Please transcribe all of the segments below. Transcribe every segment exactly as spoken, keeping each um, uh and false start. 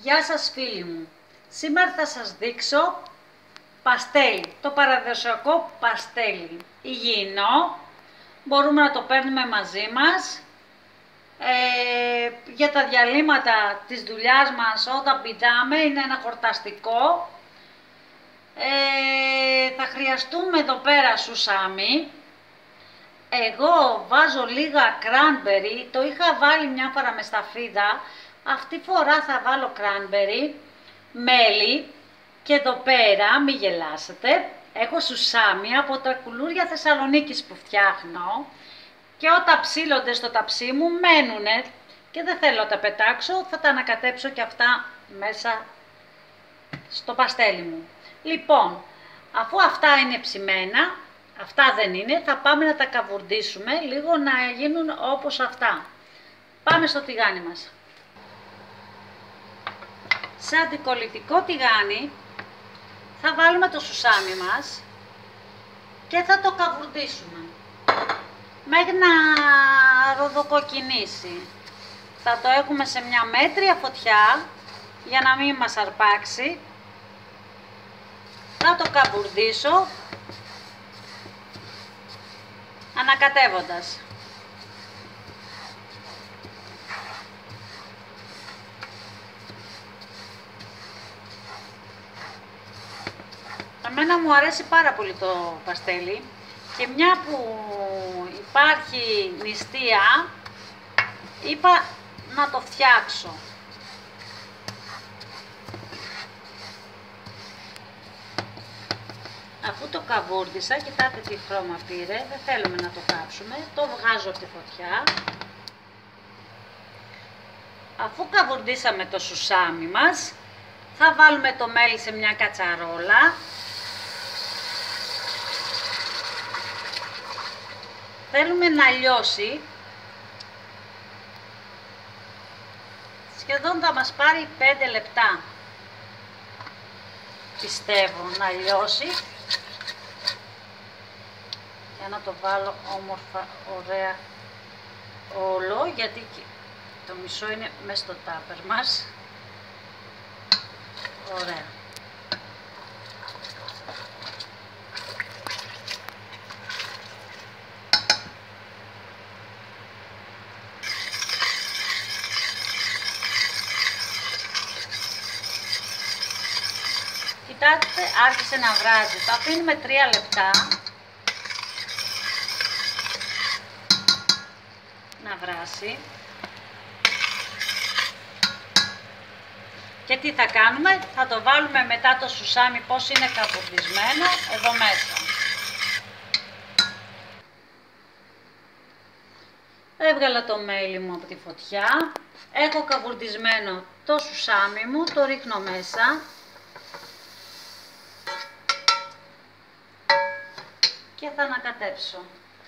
Γεια σας φίλοι μου, σήμερα θα σας δείξω παστέλι, το παραδοσιακό παστέλι, υγιεινό, μπορούμε να το παίρνουμε μαζί μας, ε, για τα διαλύματα της δουλειάς μας όταν πηδάμε, είναι ένα χορταστικό, ε, θα χρειαστούμε εδώ πέρα σουσάμι. Εγώ βάζω λίγα κράνμπερι, το είχα βάλει μια φορά με σταφίδα, αυτή φορά θα βάλω κράνμπερι, μέλι και εδώ πέρα, μη γελάσετε, έχω σουσάμι από τα κουλούρια Θεσσαλονίκης που φτιάχνω και όταν ψήλονται στο ταψί μου μένουνε και δεν θέλω να τα πετάξω, θα τα ανακατέψω και αυτά μέσα στο παστέλι μου. Λοιπόν, αφού αυτά είναι ψημένα, αυτά δεν είναι, θα πάμε να τα καβουρντίσουμε λίγο να γίνουν όπως αυτά. Πάμε στο τηγάνι μας. Σε αντικολλητικό τηγάνι θα βάλουμε το σουσάμι μας και θα το καβουρντίσουμε μέχρι να ροδοκοκκινήσει. Θα το έχουμε σε μια μέτρια φωτιά για να μην μας αρπάξει. Θα το καβουρντίσω ανακατεύοντας. Εμένα μου αρέσει πάρα πολύ το παστέλι και μια που υπάρχει νηστεία είπα να το φτιάξω. Αφού το καβούρδισα, κοιτάτε τι χρώμα πήρε, δεν θέλουμε να το κάψουμε, το βγάζω από τη φωτιά. Αφού καβουρδίσαμε το σουσάμι μας, θα βάλουμε το μέλι σε μια κατσαρόλα. Θέλουμε να λιώσει, σχεδόν θα μας πάρει πέντε λεπτά, πιστεύω, να λιώσει. Για να το βάλω όμορφα, ωραία όλο, γιατί το μισό είναι μέσα στο τάπερ μας. Ωραία. Κοιτάξτε, άρχισε να βράζει. Το αφήνουμε τρία λεπτά να βράσει. Και τι θα κάνουμε, θα το βάλουμε μετά το σουσάμι πώς είναι καβουρδισμένο εδώ μέσα. Έβγαλα το μέλι μου από τη φωτιά, έχω καβουρδισμένο το σουσάμι μου, το ρίχνω μέσα. Και θα ανακατέψω.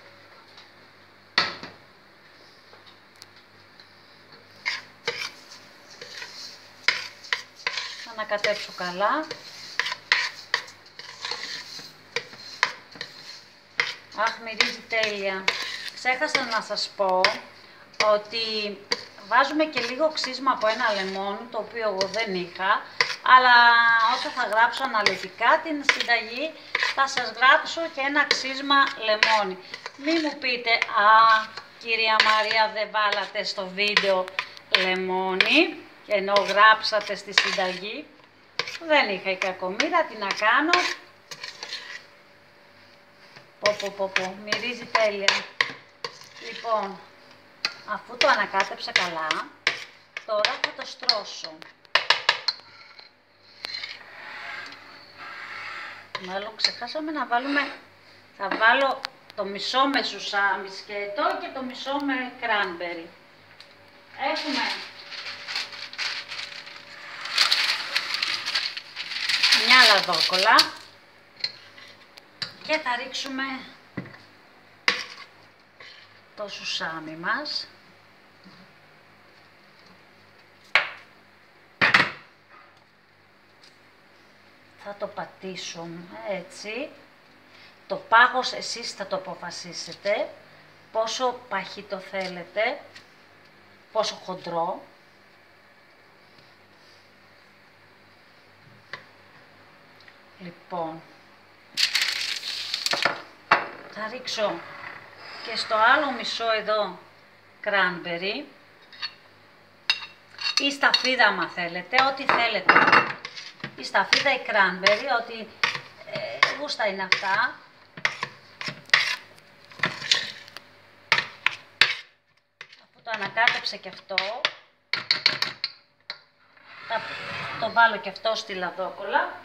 Θα ανακατέψω καλά. Αχ, μυρίζει τέλεια. Ξέχασα να σας πω ότι βάζουμε και λίγο ξύσμα από ένα λεμόνι, το οποίο εγώ δεν είχα, αλλά όσο θα γράψω αναλυτικά την συνταγή, θα σας γράψω και ένα ξύσμα λεμόνι. Μη μου πείτε, α, κυρία Μαρία, δεν βάλατε στο βίντεο λεμόνι, ενώ γράψατε στη συνταγή. Δεν είχα η κακομοίρα, τι να κάνω. Πω, πω, πω, πω, μυρίζει τέλεια. Λοιπόν, αφού το ανακάτεψα καλά, τώρα θα το στρώσω. Μάλλον ξεχάσαμε να βάλουμε, θα βάλω το μισό με σουσάμι σκέτο και το μισό με κράνμπερι. Έχουμε μια λαδόκολλα και θα ρίξουμε το σουσάμι μας. Θα το πατήσουμε έτσι. Το πάγος εσείς θα το αποφασίσετε πόσο παχύ το θέλετε, πόσο χοντρό. Λοιπόν, θα ρίξω και στο άλλο μισό εδώ κράνμπερι ή σταφίδα άμα θέλετε, ό,τι θέλετε. Η σταφίδα ή κράνμπερι, ό,τι ε, γούστα είναι αυτά. Αφού το ανακάτεψε και αυτό, θα το βάλω και αυτό στη λαδόκολα.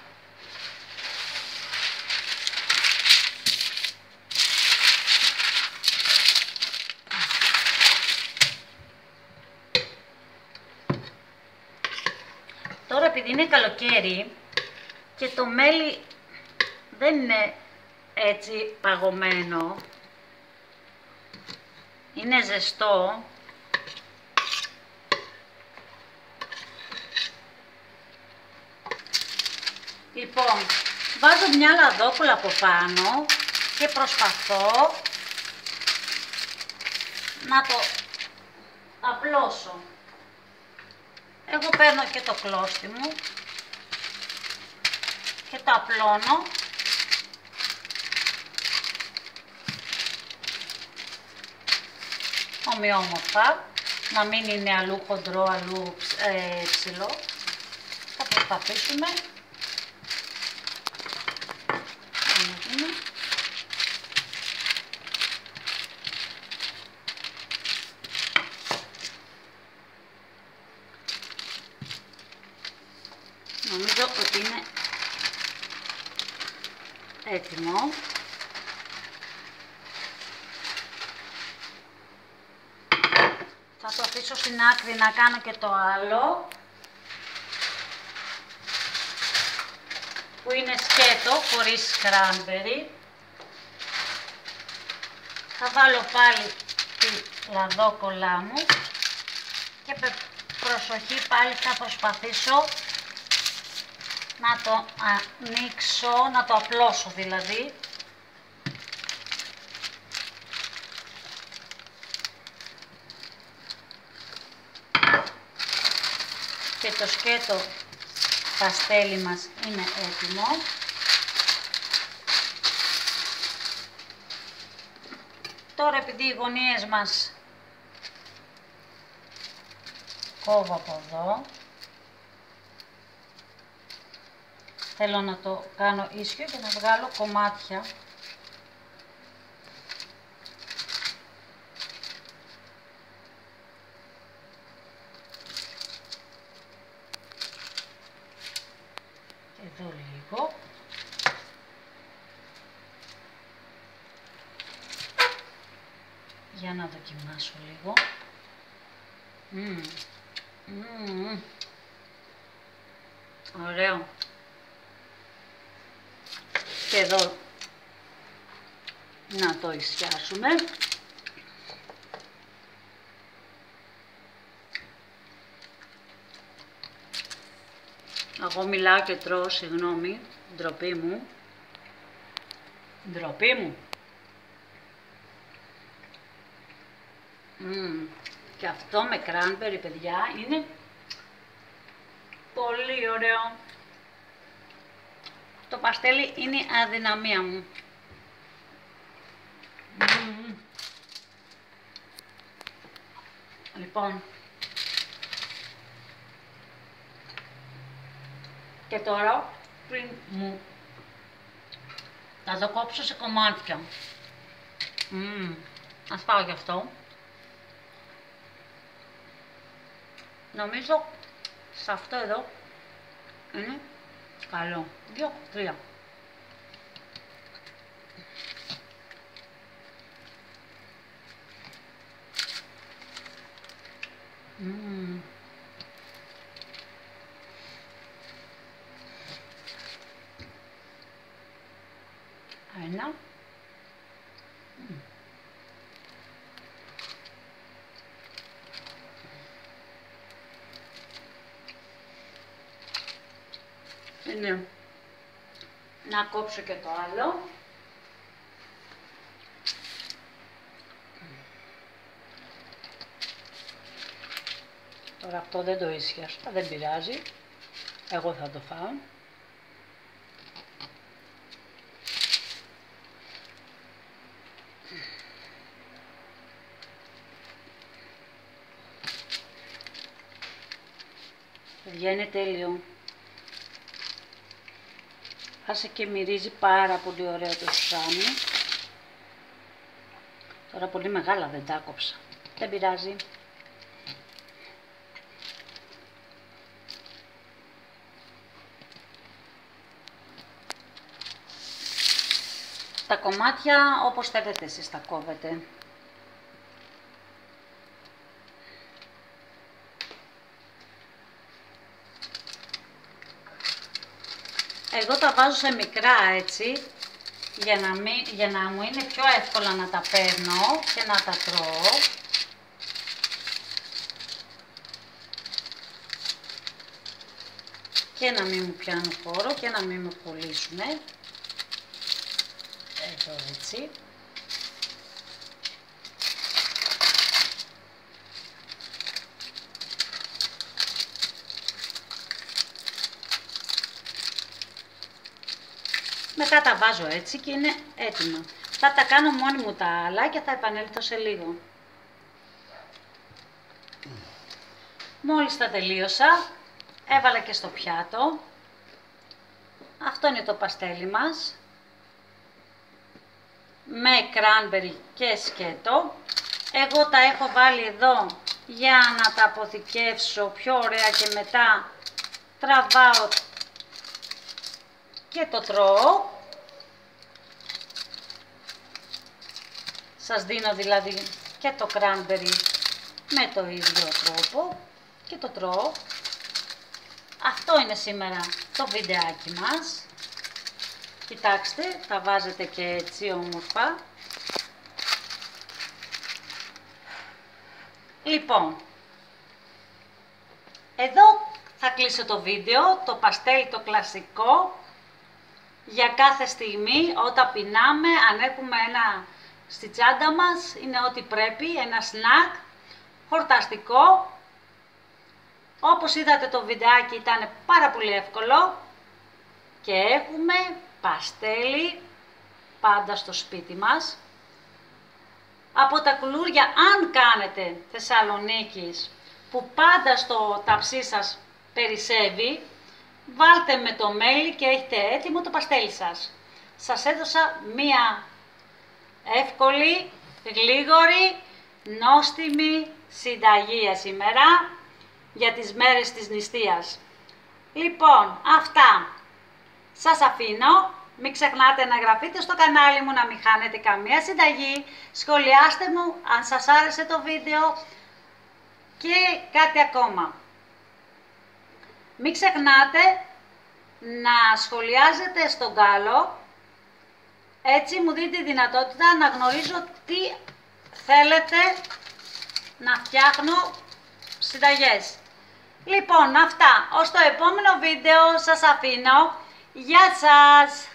Τώρα επειδή είναι καλοκαίρι και το μέλι δεν είναι έτσι παγωμένο, είναι ζεστό, λοιπόν βάζω μια λαδόκουλα από πάνω και προσπαθώ να το απλώσω. Εγώ παίρνω και το κλώστι μου και το απλώνω. Ομοιόμορφα, να μην είναι αλλού χοντρό, αλλού ε, ψηλό. Θα προσπαθήσουμε. Νομίζω ότι είναι έτοιμο. Θα το αφήσω στην άκρη να κάνω και το άλλο, που είναι σκέτο χωρίς κράνμπερι. Θα βάλω πάλι τη λαδόκολά μου και με προσοχή πάλι θα προσπαθήσω να το ανοίξω, να το απλώσω δηλαδή. Και το σκέτο παστέλι μας είναι έτοιμο. Τώρα επειδή οι γωνίες μας κόβω από εδώ, θέλω να το κάνω ίσιο και να βγάλω κομμάτια. Εδώ λίγο. Για να δοκιμάσω λίγο. Mm. Mm. Ωραίο. Και εδώ να το ισιάσουμε. Εγώ μιλάω και τρώω, συγγνώμη, ντροπή μου. Ντροπή μου. Mm. Και αυτό με κράνμπερι, παιδιά, είναι πολύ ωραίο. Το παστέλι είναι η αδυναμία μου. Mm. Λοιπόν, και τώρα πριν μου θα το κόψω σε κομμάτια. Mm. Ας πάω γι' αυτό. Νομίζω σε αυτό εδώ είναι καλό. Δύο, τρία. Mm. Ένα. Mm. Είναι να κόψω και το άλλο. Τώρα αυτό δεν το ίσιασα, δεν πειράζει. Εγώ θα το φάω. Βγαίνει τέλειο. Άσε και μυρίζει πάρα πολύ ωραίο το σουσάμι. Τώρα πολύ μεγάλα δεν τα κόψα. Δεν πειράζει. Τα κομμάτια όπως θέλετε εσείς τα κόβετε. Εγώ τα βάζω σε μικρά έτσι, για να, μην, για να μου είναι πιο εύκολα να τα παίρνω και να τα τρώω. Και να μην μου πιάνουν χώρο και να μην με κολλήσουνε. Εδώ έτσι. Μετά τα βάζω έτσι και είναι έτοιμα. Θα τα κάνω μόνη μου τα άλλα και θα επανέλθω σε λίγο. Μόλις τα τελείωσα, έβαλα και στο πιάτο. Αυτό είναι το παστέλι μας. Με κράνμπερι και σκέτο. Εγώ τα έχω βάλει εδώ για να τα αποθηκεύσω πιο ωραία και μετά τραβάω και το τρώω. Σας δίνω δηλαδή και το κράνμπερι με το ίδιο τρόπο και το τρώω. Αυτό είναι σήμερα το βιντεάκι μας. Κοιτάξτε, τα βάζετε και έτσι όμορφα. Λοιπόν, εδώ θα κλείσω το βίντεο, το παστέλι το κλασικό, για κάθε στιγμή όταν πεινάμε, αν έχουμε ένα στη τσάντα μας, είναι ό,τι πρέπει, ένα σνακ, χορταστικό. Όπως είδατε το βιντεάκι ήταν πάρα πολύ εύκολο και έχουμε παστέλι πάντα στο σπίτι μας. Από τα κουλούρια, αν κάνετε Θεσσαλονίκης, που πάντα στο ταψί σας περισσεύει, βάλτε με το μέλι και έχετε έτοιμο το παστέλι σας. Σας έδωσα μία εύκολη, γλίγορη, νόστιμη συνταγή σήμερα για τις μέρες της νηστείας. Λοιπόν, αυτά. Σας αφήνω. Μην ξεχνάτε να εγγραφείτε στο κανάλι μου, να μην χάνετε καμία συνταγή. Σχολιάστε μου αν σας άρεσε το βίντεο και κάτι ακόμα. Μην ξεχνάτε να σχολιάζετε στον κάλο. Έτσι μου δίνει τη δυνατότητα να γνωρίζω τι θέλετε να φτιάχνω συνταγές. Λοιπόν, αυτά. Ως το επόμενο βίντεο σας αφήνω. Γεια σας!